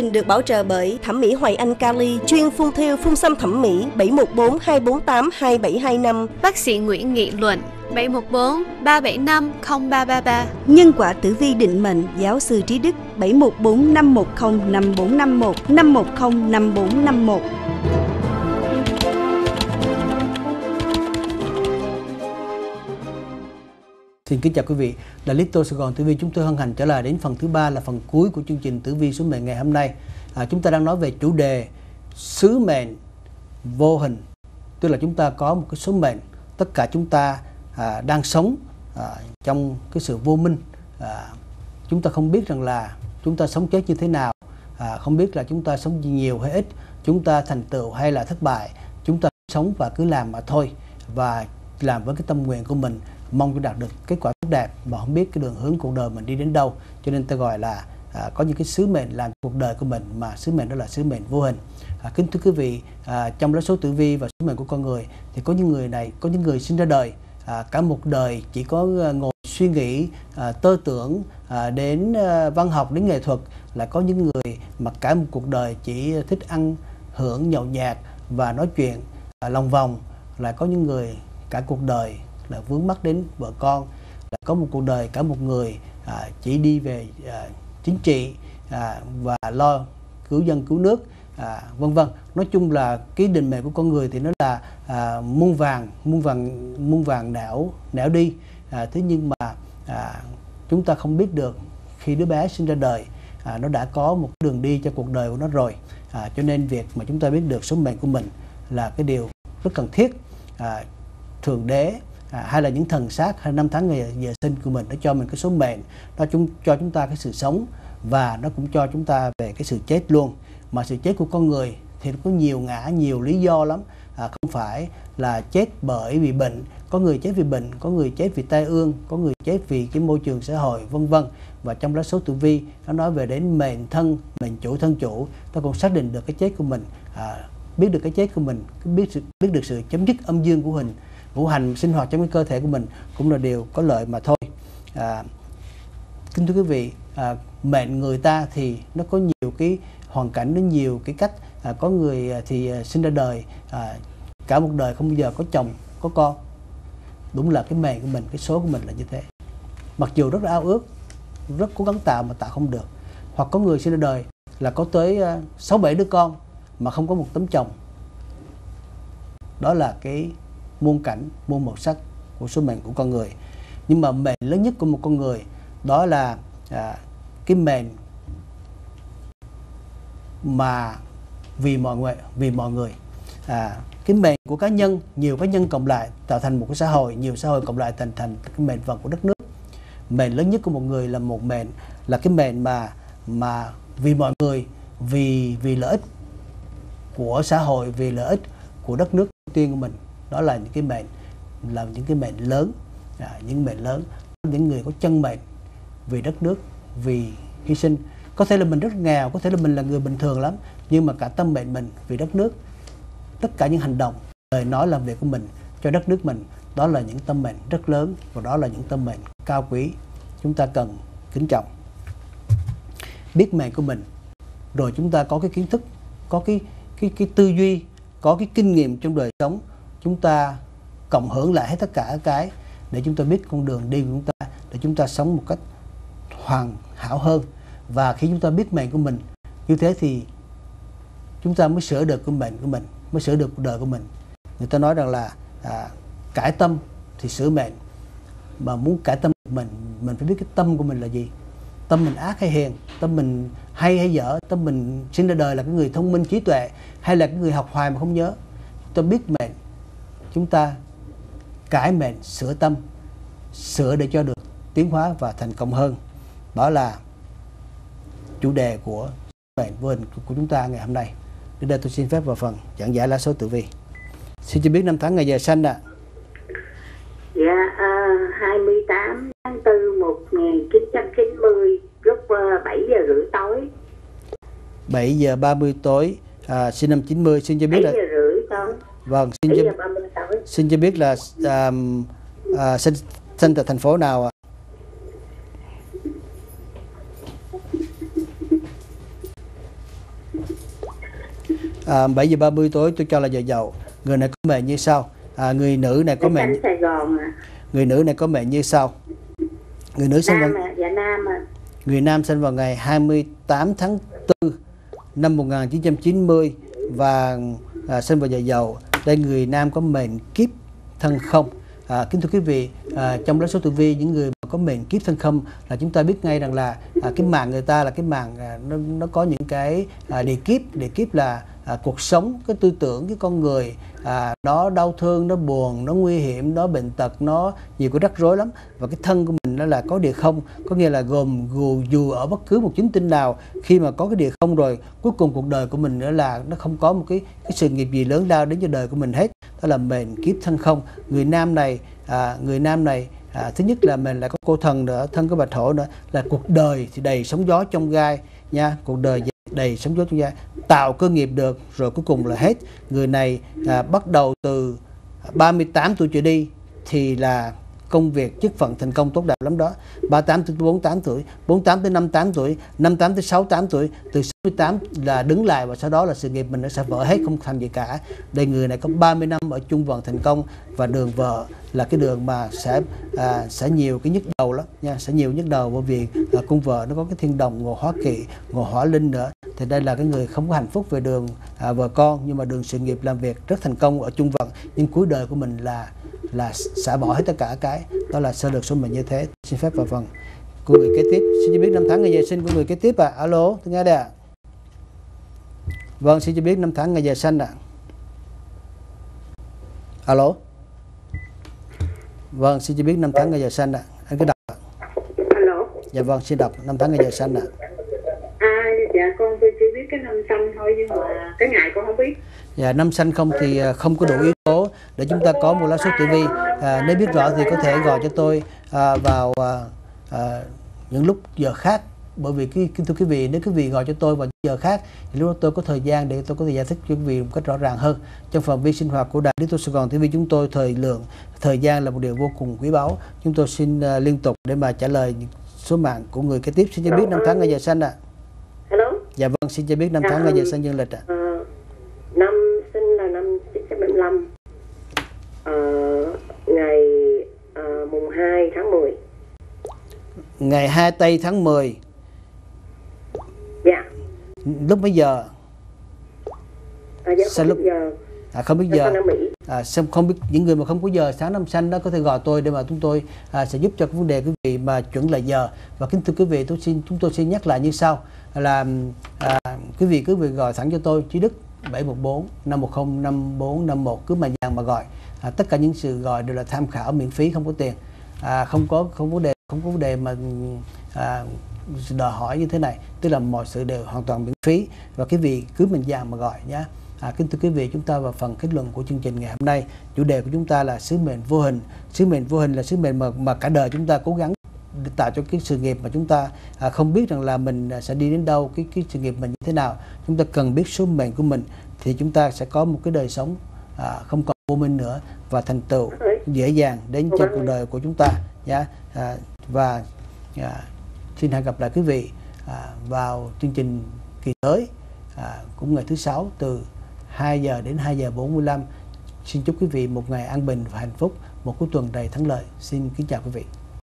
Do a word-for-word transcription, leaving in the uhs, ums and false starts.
trình được bảo trợ bởi Thẩm mỹ Hoài Anh Cali, chuyên phun thêu phun xăm thẩm mỹ, bảy một bốn hai bốn tám hai bảy hai năm. Bác sĩ Nguyễn Nghị Luận, bảy một bốn ba bảy năm không ba ba ba. Nhân quả tử vi định mệnh, giáo sư Trí Đức, bảy một bốn năm một không năm bốn năm một, năm một không năm bốn năm một. Xin kính chào quý vị, là Little Sài Gòn Tử Vi. Chúng tôi hân hạnh trở lại đến phần thứ ba, là phần cuối của chương trình Tử Vi số mệnh ngày hôm nay. À, chúng ta đang nói về chủ đề sứ mệnh vô hình, tức là chúng ta có một cái số mệnh, tất cả chúng ta à, đang sống à, trong cái sự vô minh. À, chúng ta không biết rằng là chúng ta sống chết như thế nào, à, không biết là chúng ta sống nhiều hay ít, chúng ta thành tựu hay là thất bại, chúng ta sống và cứ làm mà thôi, và làm với cái tâm nguyện của mình, mong cho đạt được kết quả tốt đẹp mà không biết cái đường hướng cuộc đời mình đi đến đâu. Cho nên ta gọi là à, có những cái sứ mệnh làm cuộc đời của mình, mà sứ mệnh đó là sứ mệnh vô hình. À, kính thưa quý vị, à, trong lá số tử vi và sứ mệnh của con người thì có những người này, có những người sinh ra đời à, cả một đời chỉ có ngồi suy nghĩ, à, tơ tưởng à, đến à, văn học, đến nghệ thuật. Lại có những người mà cả một cuộc đời chỉ thích ăn hưởng, nhậu nhẹt và nói chuyện à, lòng vòng. Lại có những người cả cuộc đời là vướng mắc đến vợ con. Là có một cuộc đời cả một người à, chỉ đi về à, chính trị à, và lo cứu dân cứu nước, à, vân vân. Nói chung là cái định mệnh của con người thì nó là à, muôn vàng muôn vàng muôn vàng nẻo nẻo đi. À, thế nhưng mà à, chúng ta không biết được khi đứa bé sinh ra đời à, nó đã có một đường đi cho cuộc đời của nó rồi. À, cho nên việc mà chúng ta biết được số mệnh của mình là cái điều rất cần thiết. À, Thượng đế à, hay là những thần sát hay năm tháng ngày giờ sinh của mình, nó cho mình cái số mệnh, nó chúng cho chúng ta cái sự sống, và nó cũng cho chúng ta về cái sự chết luôn. Mà sự chết của con người thì nó có nhiều ngã, nhiều lý do lắm. À, không phải là chết bởi vì bệnh, có người chết vì bệnh, có người chết vì tai ương, có người chết vì cái môi trường xã hội, vân vân. Và trong lá số tử vi nó nói về đến mệnh thân, mệnh chủ, thân chủ, ta cũng xác định được cái chết của mình, à, biết được cái chết của mình, biết sự, biết được sự chấm dứt âm dương của hình ngũ hành sinh hoạt trong cái cơ thể của mình cũng là điều có lợi mà thôi. À, kính thưa quý vị, à, mệnh người ta thì nó có nhiều cái hoàn cảnh, nó nhiều cái cách. À, có người thì à, sinh ra đời à, cả một đời không bao giờ có chồng có con. Đúng là cái mệnh của mình, cái số của mình là như thế. Mặc dù rất là ao ước, rất cố gắng tạo mà tạo không được. Hoặc có người sinh ra đời là có tới sáu bảy đứa con mà không có một tấm chồng. Đó là cái muôn cảnh, muôn màu sắc của số mệnh của con người. Nhưng mà mệnh lớn nhất của một con người đó là à, cái mệnh mà vì mọi người, vì mọi người. À, cái mệnh của cá nhân, nhiều cá nhân cộng lại tạo thành một cái xã hội, nhiều xã hội cộng lại thành thành cái mệnh vận của đất nước. Mệnh lớn nhất của một người là một mệnh là cái mệnh mà mà vì mọi người, vì vì lợi ích của xã hội, vì lợi ích của đất nước tiên của mình. Đó là những cái mệnh, là những cái mệnh lớn, à, những mệnh lớn, những người có chân mệnh vì đất nước, vì hy sinh. Có thể là mình rất nghèo, có thể là mình là người bình thường lắm, nhưng mà cả tâm mệnh mình vì đất nước, tất cả những hành động, lời nói, làm việc của mình cho đất nước mình, đó là những tâm mệnh rất lớn, và đó là những tâm mệnh cao quý. Chúng ta cần kính trọng. Biết mệnh của mình, rồi chúng ta có cái kiến thức, có cái cái cái tư duy, có cái kinh nghiệm trong đời sống. Chúng ta cộng hưởng lại hết tất cả cái để chúng ta biết con đường đi của chúng ta, để chúng ta sống một cách hoàn hảo hơn. Và khi chúng ta biết mệnh của mình như thế thì chúng ta mới sửa được cái mệnh của mình, mới sửa được cuộc đời của mình. Người ta nói rằng là à, cải tâm thì sửa mệnh. Mà muốn cải tâm của mình, mình phải biết cái tâm của mình là gì. Tâm mình ác hay hiền, tâm mình hay hay dở, tâm mình sinh ra đời là cái người thông minh trí tuệ, hay là cái người học hoài mà không nhớ. Chúng ta biết mệnh, chúng ta cải mệnh, sửa tâm, sửa để cho được tiến hóa và thành công hơn. Đó là chủ đề của mệnh vô hình của chúng ta ngày hôm nay. Đến đây tôi xin phép vào phần giảng giải lá số tử vi. Xin cho biết năm tháng ngày giờ sanh ạ. À. Dạ, uh, hai mươi tám tháng tư một nghìn chín trăm chín mươi, lúc uh, bảy giờ rưỡi tối. bảy giờ ba mươi tối, à, sinh năm chín mươi. Xin cho biết là bảy giờ rưỡi tối. Vâng, xin cho, xin cho biết là à, à, sinh, sinh tại thành phố nào ạ? À? À, bảy giờ ba mươi tối tôi cho là giờ dậu. Người này có mệnh như sau. À, người nữ này có Ở mệnh. Sài Gòn à. Người nữ này có mệnh như sau. Người nữ sinh vào, Nam à, dạ Nam à. người nam sinh vào ngày hai mươi tám tháng tư năm một nghìn chín trăm chín mươi và à, sinh vào giờ dậu. Đây người nam có mệnh kiếp thân không. À, kính thưa quý vị, à, trong lá số tử vi những người mà có mệnh kiếp thân không là chúng ta biết ngay rằng là à, cái mạng người ta là cái mạng à, nó nó có những cái à, địa kiếp, địa kiếp là à, cuộc sống, cái tư tưởng, cái con người à, nó đau thương, nó buồn, nó nguy hiểm, nó bệnh tật, nó nhiều cái rắc rối lắm. Và cái thân của mình nó là có địa không, có nghĩa là gồm dù, dù ở bất cứ một chính tinh nào, khi mà có cái địa không rồi, cuối cùng cuộc đời của mình nữa là nó không có một cái cái sự nghiệp gì lớn lao đến cho đời của mình hết. Đó là mệnh kiếp thân không. Người nam này à, người nam này à, thứ nhất là mình lại có cô thần nữa, thân có bạch hổ nữa, là cuộc đời thì đầy sóng gió trong gai nha, cuộc đời đầy sóng gió trong gai, tạo cơ nghiệp được rồi cuối cùng là hết. Người này à, bắt đầu từ ba mươi tám tuổi trở đi thì là công việc chức phận thành công tốt đẹp lắm đó. ba mươi tám tới bốn mươi tám tuổi, bốn mươi tám tới năm mươi tám tuổi, năm mươi tám tới sáu mươi tám tuổi, từ sáu mươi tám là đứng lại và sau đó là sự nghiệp mình nó sẽ vỡ hết, không thành gì cả. Đây người này có ba mươi năm ở chung vận thành công và đường vợ là cái đường mà sẽ à, sẽ nhiều cái nhức đầu lắm nha, sẽ nhiều nhức đầu bởi vì à, cung vợ nó có cái thiên đồng ngộ hóa kỵ, ngộ hỏa linh nữa. Thì đây là cái người không có hạnh phúc về đường à, vợ con, nhưng mà đường sự nghiệp làm việc rất thành công ở chung vận, nhưng cuối đời của mình là là xả bỏ hết tất cả cái. Đó là sơ lược số mệnh như thế. Xin phép vào phần của người kế tiếp. Xin cho biết năm tháng ngày giờ sinh của người kế tiếp ạ. À. Alo, tôi nghe đây ạ. À. Vâng, xin cho biết năm tháng ngày giờ sinh ạ. À. Alo. Vâng, xin cho biết năm tháng ngày giờ sinh ạ. À. Anh cứ đọc ạ. Alo. Dạ vâng, xin đọc năm tháng ngày giờ sinh ạ. À. À, dạ con tôi chỉ biết cái năm sinh thôi, nhưng mà cái ngày con không biết. Dạ, năm sinh không thì không có đủ yếu tố để chúng ta có một lá số tử vi. À, nếu biết rõ thì có thể gọi cho tôi à, vào à, à, những lúc giờ khác. Bởi vì cái, cái thưa quý vị, nếu quý vị gọi cho tôi vào giờ khác thì lúc đó tôi có thời gian để tôi có thể giải thích cho quý vị một cách rõ ràng hơn. Trong phạm vi sinh hoạt của Đài Little Sài Gòn ti vi chúng tôi, thời lượng, thời gian là một điều vô cùng quý báu. Chúng tôi xin uh, liên tục để mà trả lời số mạng của người kế tiếp. Xin cho biết năm tháng ngày giờ sinh ạ. À. Hello. Dạ vâng, xin cho biết năm tháng ngày giờ sinh dương lịch ạ. À. Uh, năm sinh là năm chín trăm bảy mươi lăm. Uh, ngày uh, mùng hai tháng mười. Ngày hai tây tháng mười. Dạ. Lúc mấy giờ? À, dạ, sao lúc giờ? À, không biết giờ. À, không biết những người mà không có giờ sáng năm xanh đó có thể gọi tôi để mà chúng tôi à, sẽ giúp cho cái vấn đề quý vị mà chuẩn lại giờ. Và kính thưa quý vị, tôi xin chúng tôi xin nhắc lại như sau là à, quý vị cứ việc gọi thẳng cho tôi Trí Đức bảy một bốn năm một không năm bốn năm một, cứ mạnh dạn mà gọi. À, tất cả những sự gọi đều là tham khảo miễn phí, không có tiền, à, không có không có đề không có vấn đề mà à, đòi hỏi như thế này, tức là mọi sự đều hoàn toàn miễn phí và quý vị cứ mạnh dạn mà gọi nhé. À, kính thưa quý vị, chúng ta vào phần kết luận của chương trình ngày hôm nay. Chủ đề của chúng ta là sứ mệnh vô hình. Sứ mệnh vô hình là sứ mệnh mà, mà cả đời chúng ta cố gắng tạo cho cái sự nghiệp mà chúng ta à, không biết rằng là mình sẽ đi đến đâu, cái cái sự nghiệp mình như thế nào. Chúng ta cần biết số mệnh của mình thì chúng ta sẽ có một cái đời sống à, không còn vô minh nữa và thành tựu dễ dàng đến trong cuộc đời của chúng ta nhé. À, và à, xin hẹn gặp lại quý vị à, vào chương trình kỳ tới à, cũng ngày thứ sáu từ hai giờ đến hai giờ bốn mươi lăm. Xin chúc quý vị một ngày an bình và hạnh phúc, một cuối tuần đầy thắng lợi. Xin kính chào quý vị.